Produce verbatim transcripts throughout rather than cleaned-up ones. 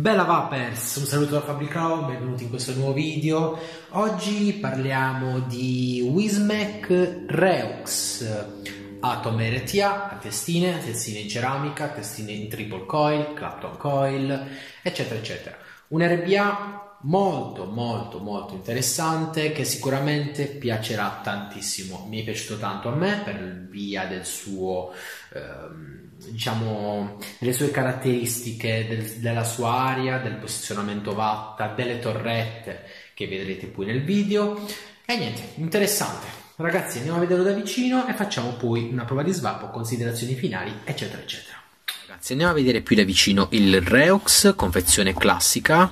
Bella Vapers, un saluto da Fabricao, benvenuti in questo nuovo video. Oggi parliamo di Wismec Reux Atom R T A a testine, testine in ceramica, testine in triple coil, Clapton coil, eccetera eccetera. Un R B A molto molto molto interessante che sicuramente piacerà tantissimo. Mi è piaciuto tanto a me per via del suo ehm, diciamo delle sue caratteristiche, del, della sua aria, del posizionamento watt, delle torrette che vedrete poi nel video. E niente, interessante ragazzi, andiamo a vederlo da vicino e facciamo poi una prova di swap, considerazioni finali, eccetera eccetera. Ragazzi, andiamo a vedere più da vicino il Reux, confezione classica,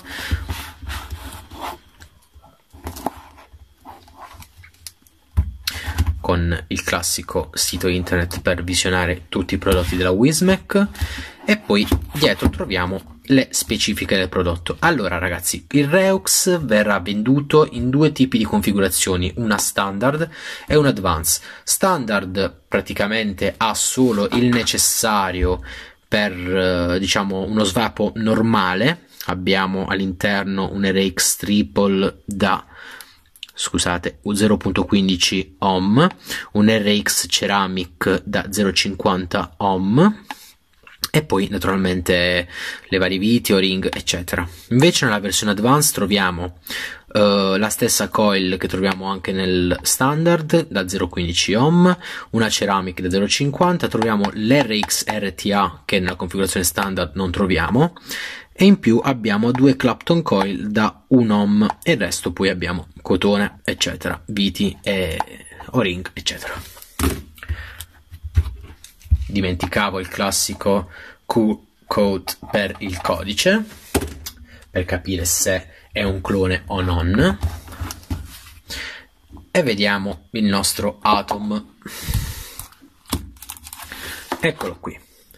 con il classico sito internet per visionare tutti i prodotti della Wismec, e poi dietro troviamo le specifiche del prodotto. Allora ragazzi, il Reux verrà venduto in due tipi di configurazioni, una standard e una advance. Standard praticamente ha solo il necessario per diciamo uno swap normale. Abbiamo all'interno un R X triple da scusate zero virgola quindici ohm, un R X ceramic da zero virgola cinquanta ohm e poi naturalmente le varie viti o ring eccetera. Invece nella versione advanced troviamo uh, la stessa coil che troviamo anche nel standard da zero virgola quindici ohm, una ceramic da zero virgola cinquanta, troviamo l'R X R T A che nella configurazione standard non troviamo, e in più abbiamo due Clapton coil da uno ohm e il resto poi abbiamo cotone eccetera, viti e o-ring eccetera. Dimenticavo il classico Q code per il codice per capire se è un clone o non, e vediamo il nostro Atom. Eccolo qui.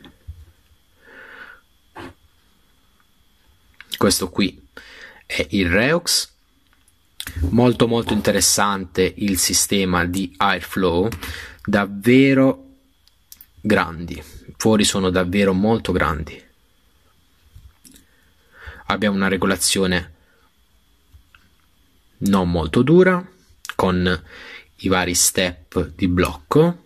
Questo qui è il Reux, molto molto interessante il sistema di airflow, davvero grandi, fuori sono davvero molto grandi. Abbiamo una regolazione non molto dura con i vari step di blocco.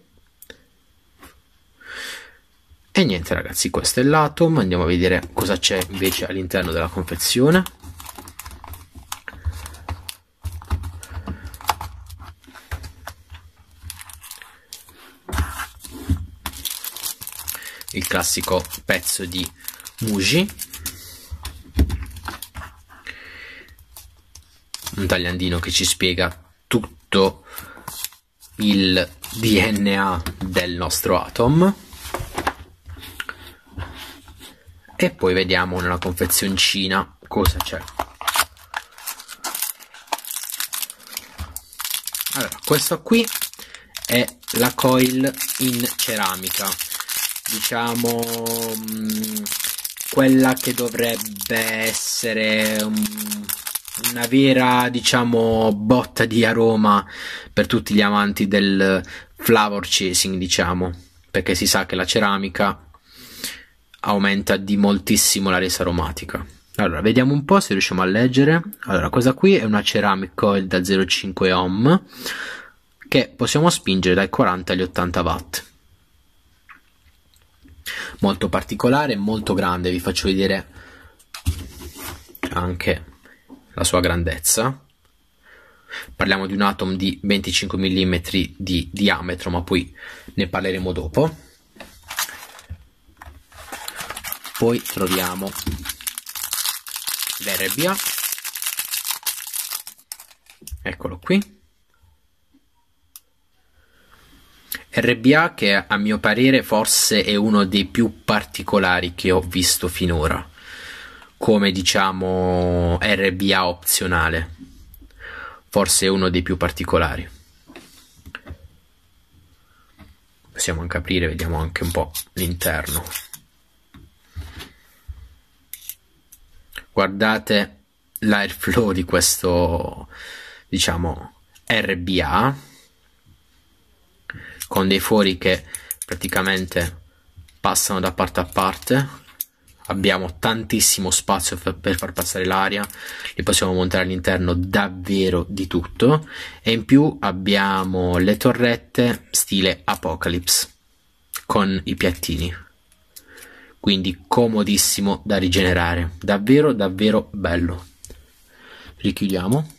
E niente ragazzi, questo è l'Atom. Andiamo a vedere cosa c'è invece all'interno della confezione. Il classico pezzo di Muji, un tagliandino che ci spiega tutto il D N A del nostro Atom. E poi vediamo nella confezioncina cosa c'è. Allora, questo qui è la coil in ceramica, diciamo mh, quella che dovrebbe essere um, una vera diciamo botta di aroma per tutti gli amanti del flavor chasing, diciamo, perché si sa che la ceramica aumenta di moltissimo la resa aromatica. Allora vediamo un po' se riusciamo a leggere. Allora, questa qui è una ceramic coil da zero virgola cinque ohm che possiamo spingere dai quaranta agli ottanta watt. Molto particolare, molto grande, vi faccio vedere anche la sua grandezza. Parliamo di un Atom di venticinque millimetri di diametro, ma poi ne parleremo dopo. Poi troviamo l'R B A, eccolo qui, R B A che a mio parere forse è uno dei più particolari che ho visto finora, come diciamo R B A opzionale, forse è uno dei più particolari. Possiamo anche aprire, vediamo anche un po' l'interno. Guardate l'airflow di questo diciamo R B A, con dei fori che praticamente passano da parte a parte. abbiamo tantissimo spazio per far passare l'aria, li possiamo montare all'interno davvero di tutto, e in più abbiamo le torrette stile Apocalypse con i piattini, quindi comodissimo da rigenerare, davvero davvero bello. Richiudiamo.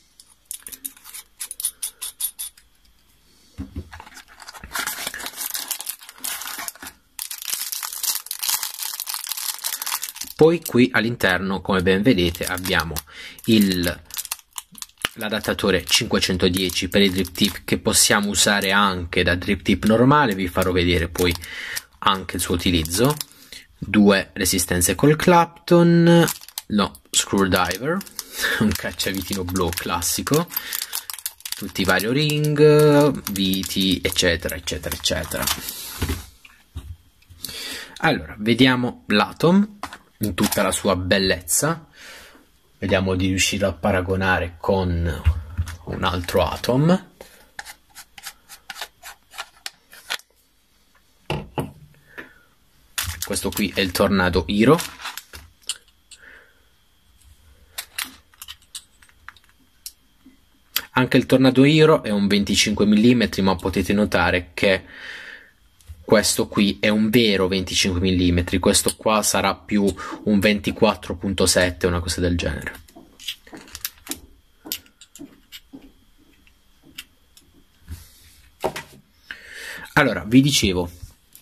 Poi qui all'interno, come ben vedete, abbiamo il l'adattatore cinquecentodieci per i drip tip, che possiamo usare anche da drip tip normale, vi farò vedere poi anche il suo utilizzo. Due resistenze col Clapton, no, screwdriver, un cacciavitino blu classico, tutti i vari ring, viti, eccetera eccetera eccetera. Allora, vediamo l'Atom in tutta la sua bellezza, vediamo di riuscire a paragonare con un altro Atom. Questo qui è il Tornado Hero. Anche il Tornado Hero è un venticinque millimetri, ma potete notare che questo qui è un vero venticinque millimetri, questo qua sarà più un ventiquattro virgola sette, una cosa del genere. Allora, vi dicevo,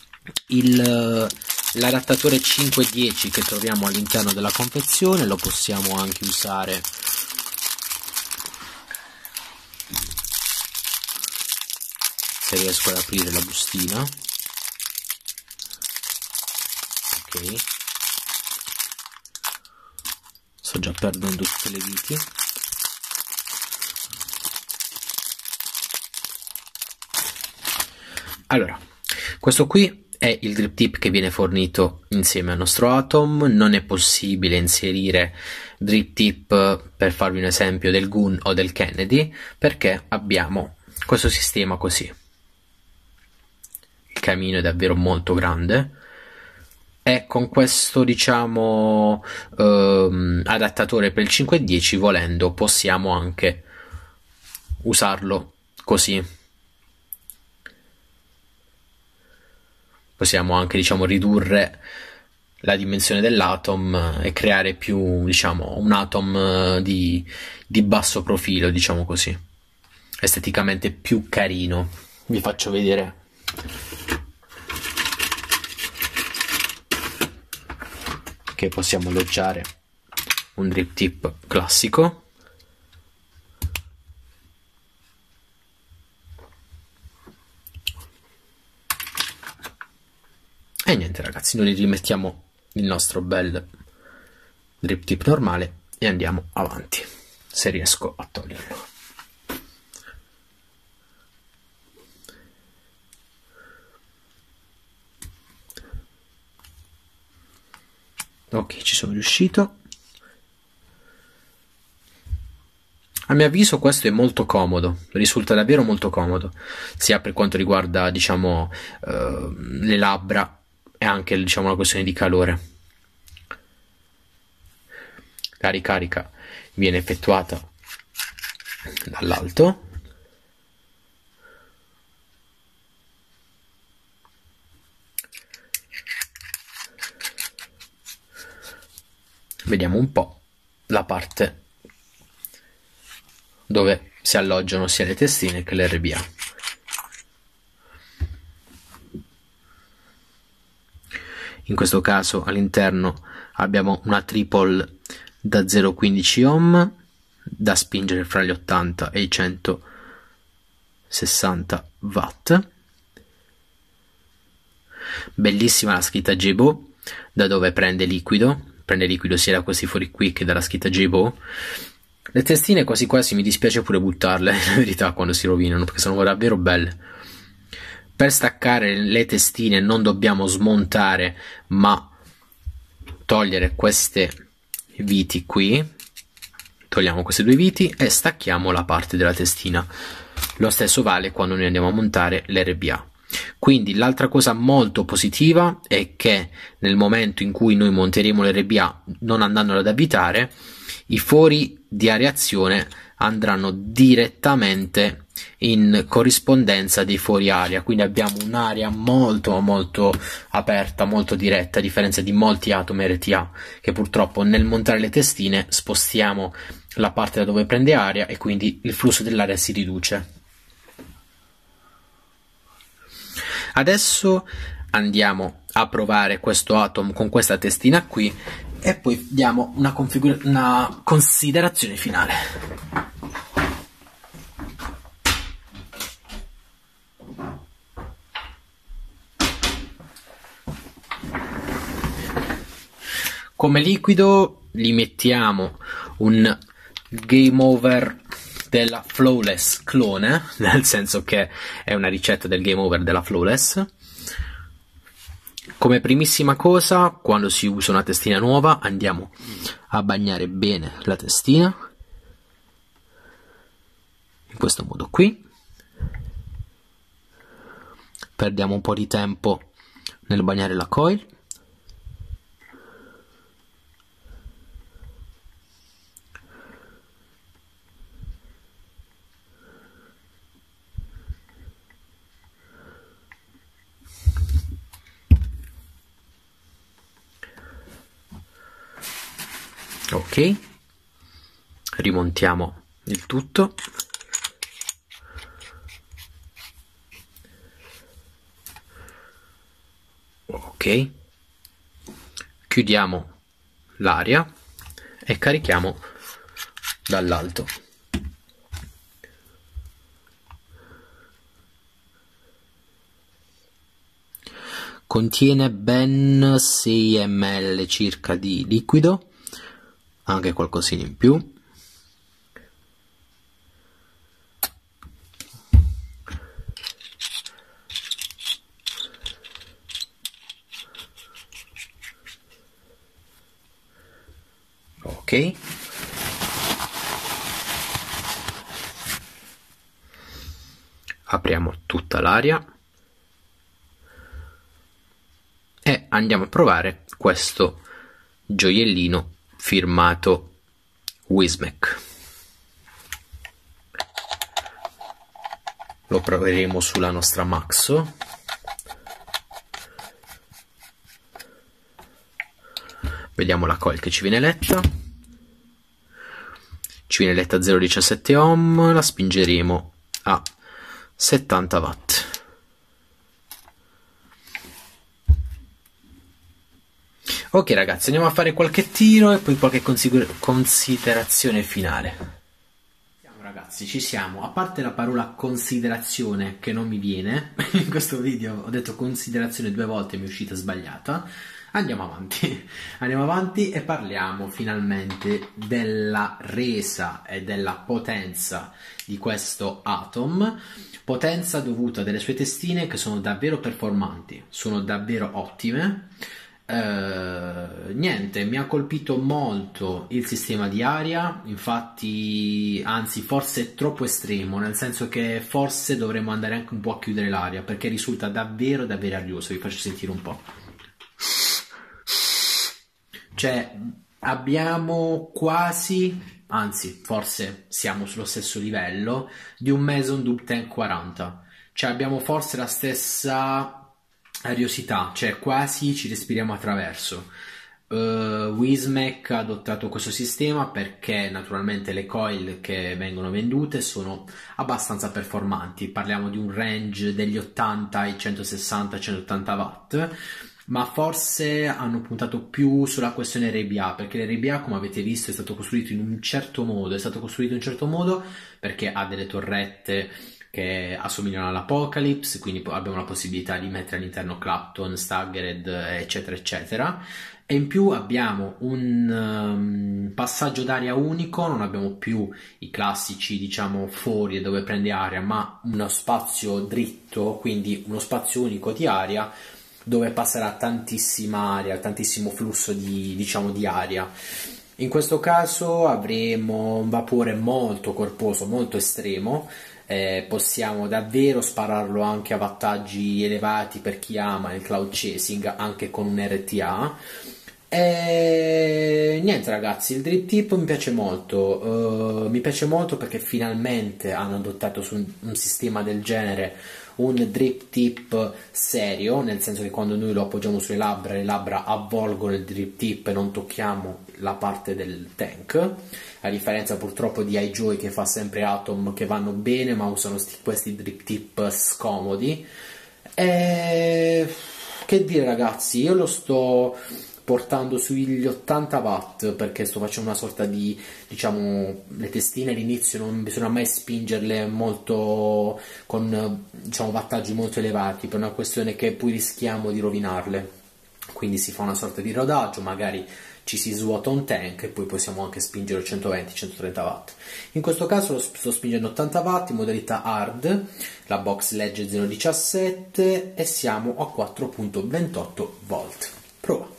l'adattatore cinque dieci che troviamo all'interno della confezione lo possiamo anche usare se riesco ad aprire la bustina. Ok, sto già perdendo tutte le viti. Allora, questo qui è il drip tip che viene fornito insieme al nostro Atom. Non è possibile inserire drip tip, per farvi un esempio, del Goon o del Kennedy, perché abbiamo questo sistema così. Il camino è davvero molto grande, e con questo, diciamo, ehm, adattatore per il cinque dieci, volendo, possiamo anche usarlo così. Possiamo anche, diciamo, ridurre la dimensione dell'Atom e creare più, diciamo, un Atom di, di basso profilo, diciamo così, esteticamente più carino. Vi faccio vedere. Che possiamo alloggiare un drip tip classico. E niente ragazzi, noi rimettiamo il nostro bel drip tip normale e andiamo avanti, se riesco a toglierlo. Ok, ci sono riuscito. A mio avviso questo è molto comodo, risulta davvero molto comodo, sia per quanto riguarda, diciamo, eh, le labbra, e anche, diciamo, la questione di calore. La ricarica viene effettuata dall'alto. Vediamo un po' la parte dove si alloggiano sia le testine che l'R B A. In questo caso all'interno abbiamo una triple da zero virgola quindici ohm da spingere fra gli ottanta e i centosessanta watt. Bellissima la scritta J-Bow, da dove prende liquido, prende liquido sia da questi fuori qui che dalla scritta J-Bow. Le testine quasi quasi mi dispiace pure buttarle, in verità, quando si rovinano, perché sono davvero belle. Per staccare le testine non dobbiamo smontare, ma togliere queste viti qui. Togliamo queste due viti e stacchiamo la parte della testina. Lo stesso vale quando noi andiamo a montare l'R B A. Quindi l'altra cosa molto positiva è che nel momento in cui noi monteremo l'R B A non andandolo ad avvitare, i fori di areazione andranno direttamente in corrispondenza dei fori aria, quindi abbiamo un'area molto molto aperta, molto diretta, a differenza di molti Atom R T A che purtroppo nel montare le testine spostiamo la parte da dove prende aria e quindi il flusso dell'aria si riduce. Adesso andiamo a provare questo Atom con questa testina qui e poi diamo una, una considerazione finale. Come liquido gli mettiamo un Game Over della Flawless clone, nel senso che è una ricetta del Game Over della Flawless. Come primissima cosa, quando si usa una testina nuova, andiamo a bagnare bene la testina, in questo modo qui. Perdiamo un po' di tempo nel bagnare la coil. Ok, rimontiamo il tutto. Ok, chiudiamo l'aria e carichiamo dall'alto. Contiene ben sei millilitri circa di liquido, anche qualcosina in più. Ok, apriamo tutta l'aria e andiamo a provare questo gioiellino firmato Wismec. Lo proveremo sulla nostra Maxo. Vediamo la coil che ci viene letta. Ci viene letta a zero virgola diciassette ohm, la spingeremo a settanta watt. Ok ragazzi, andiamo a fare qualche tiro e poi qualche considerazione finale. Siamo ragazzi, ci siamo. A parte la parola considerazione che non mi viene, in questo video ho detto considerazione due volte e mi è uscita sbagliata. Andiamo avanti, andiamo avanti e parliamo finalmente della resa e della potenza di questo Atom. Potenza dovuta alle sue testine che sono davvero performanti, sono davvero ottime. Uh, niente, mi ha colpito molto il sistema di aria, infatti, anzi forse è troppo estremo, nel senso che forse dovremmo andare anche un po' a chiudere l'aria perché risulta davvero davvero arioso. Vi faccio sentire un po'. Cioè abbiamo quasi, anzi forse siamo sullo stesso livello di un Mason Dub Tank quaranta, cioè abbiamo forse la stessa ariosità, cioè quasi ci respiriamo attraverso. uh, Wismec ha adottato questo sistema perché naturalmente le coil che vengono vendute sono abbastanza performanti, parliamo di un range degli ottanta ai centosessanta centottanta watt, ma forse hanno puntato più sulla questione R B A, perché l'R B A, come avete visto, è stato costruito in un certo modo, è stato costruito in un certo modo perché ha delle torrette che assomigliano all'Apocalypse, quindi abbiamo la possibilità di mettere all'interno Clapton, Staggered, eccetera eccetera, e in più abbiamo un um, passaggio d'aria unico, non abbiamo più i classici, diciamo, fori dove prende aria, ma uno spazio dritto, quindi uno spazio unico di aria dove passerà tantissima aria, tantissimo flusso di, diciamo, di aria. In questo caso avremo un vapore molto corposo, molto estremo, eh, possiamo davvero spararlo anche a wattaggi elevati per chi ama il cloud chasing anche con un R T A. E niente ragazzi, il drip tip mi piace molto, uh, mi piace molto perché finalmente hanno adottato su un, un sistema del genere un drip tip serio, nel senso che quando noi lo appoggiamo sulle labbra, le labbra avvolgono il drip tip e non tocchiamo la parte del tank, a differenza purtroppo di iJoy che fa sempre Atom, che vanno bene ma usano sti, questi drip tip scomodi. E che dire ragazzi, io lo sto portando sugli ottanta watt perché sto facendo una sorta di, diciamo, le testine all'inizio non bisogna mai spingerle molto con, diciamo, wattaggi molto elevati, per una questione che poi rischiamo di rovinarle, quindi si fa una sorta di rodaggio, magari ci si svuota un tank e poi possiamo anche spingere centoventi centotrenta watt. In questo caso lo sto spingendo ottanta watt in modalità hard, la box legge zero virgola diciassette e siamo a quattro virgola ventotto volt. Prova.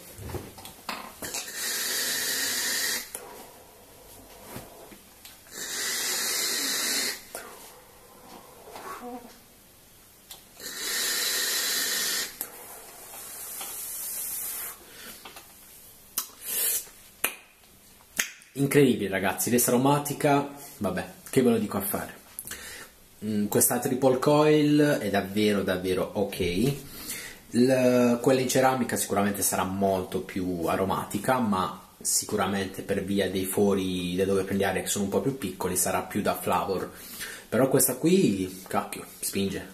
Incredibile ragazzi, resa aromatica, vabbè, che ve lo dico a fare. Mm, questa triple coil è davvero davvero ok. Il, quella in ceramica sicuramente sarà molto più aromatica, ma sicuramente per via dei fori da dove prendi aria che sono un po' più piccoli sarà più da flavor. Però questa qui, cacchio, spinge.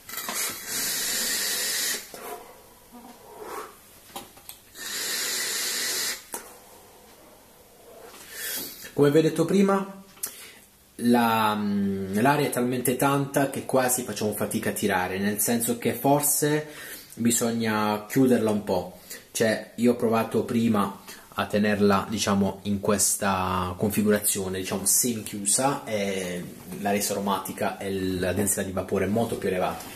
Come vi ho detto prima, la, l'aria è talmente tanta che quasi facciamo fatica a tirare, nel senso che forse bisogna chiuderla un po'. Cioè, io ho provato prima a tenerla, diciamo, in questa configurazione, diciamo, semi chiusa, e la resa aromatica e la densità di vapore è molto più elevata.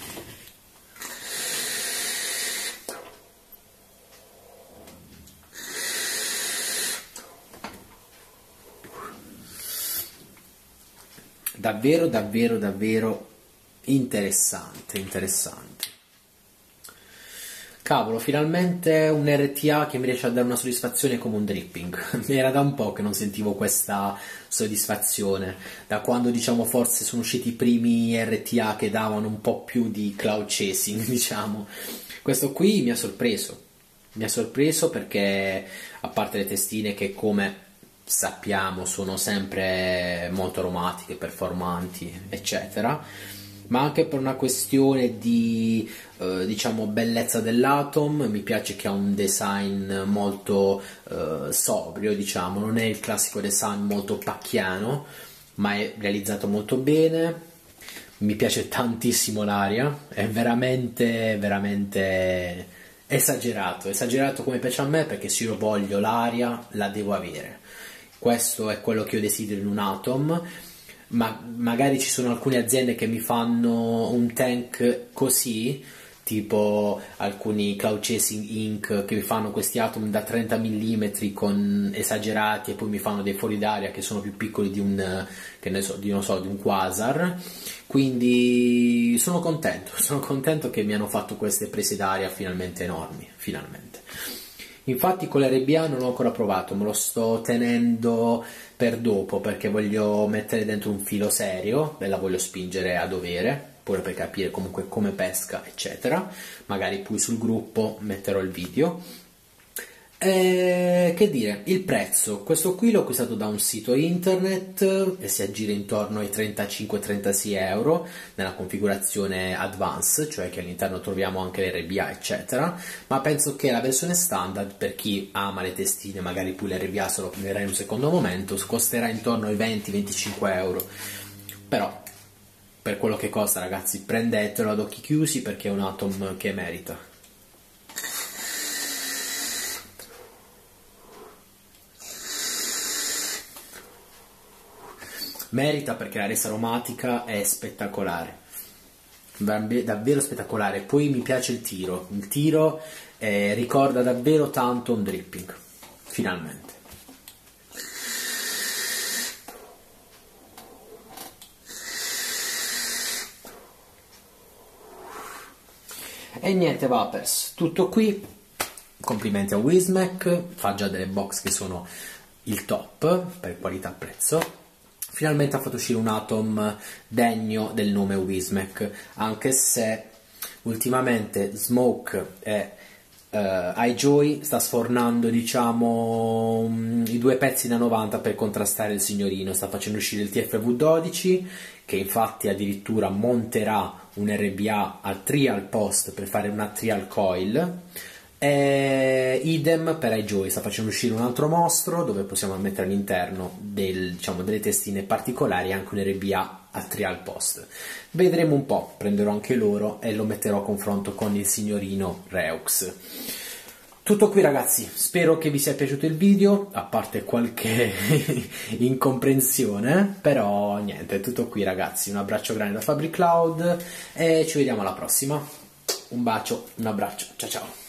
Davvero, davvero, davvero interessante, interessante. Cavolo, finalmente un R T A che mi riesce a dare una soddisfazione come un dripping. Era da un po' che non sentivo questa soddisfazione, da quando, diciamo, forse sono usciti i primi R T A che davano un po' più di cloud chasing, diciamo. Questo qui mi ha sorpreso, mi ha sorpreso perché, a parte le testine che, come sappiamo, sono sempre molto aromatiche, performanti, eccetera, ma anche per una questione di eh, diciamo bellezza dell'Atom. Mi piace che ha un design molto eh, sobrio, diciamo, non è il classico design molto pacchiano, ma è realizzato molto bene. Mi piace tantissimo l'aria, è veramente veramente esagerato, esagerato come piace a me, perché se io voglio l'aria la devo avere. Questo è quello che io desidero in un Atom, ma magari ci sono alcune aziende che mi fanno un tank così, tipo alcuni Cloud Chasing Incorporated che mi fanno questi Atom da trenta millimetri con esagerati e poi mi fanno dei fuori d'aria che sono più piccoli di un, che ne so, di, non so, di un quasar. Quindi sono contento, sono contento che mi hanno fatto queste prese d'aria finalmente enormi, finalmente. Infatti con l'R B A non l'ho ancora provato, me lo sto tenendo per dopo perché voglio mettere dentro un filo serio e la voglio spingere a dovere, pure per capire comunque come pesca, eccetera. Magari poi sul gruppo metterò il video. E, che dire, il prezzo, questo qui l'ho acquistato da un sito internet e si aggira intorno ai trentacinque trentasei euro nella configurazione Advance, cioè che all'interno troviamo anche l'R B A, eccetera. Ma penso che la versione standard, per chi ama le testine, magari poi l'R B A se lo prenderà in un secondo momento, costerà intorno ai venti venticinque euro. Però per quello che costa, ragazzi, prendetelo ad occhi chiusi perché è un Atom che merita. Merita perché la resa aromatica è spettacolare, davvero spettacolare. Poi mi piace il tiro, il tiro eh, ricorda davvero tanto un dripping, finalmente. E niente Vapers, tutto qui, complimenti a Wismec, fa già delle box che sono il top per qualità-prezzo. Finalmente ha fatto uscire un Atom degno del nome Wismec, anche se ultimamente Smoke e uh, iJoy sta sfornando, diciamo, um, i due pezzi da novanta per contrastare il signorino. Sta facendo uscire il T F V dodici, che infatti addirittura monterà un R B A al trial post per fare una trial coil. E idem per iJoy, sta facendo uscire un altro mostro dove possiamo mettere all'interno del, diciamo, delle testine particolari e anche un R B A al trial post. Vedremo un po', prenderò anche loro e lo metterò a confronto con il signorino Reux. Tutto qui ragazzi, spero che vi sia piaciuto il video, a parte qualche incomprensione, però niente, tutto qui ragazzi, un abbraccio grande da Fabric Cloud e ci vediamo alla prossima. Un bacio, un abbraccio, ciao ciao.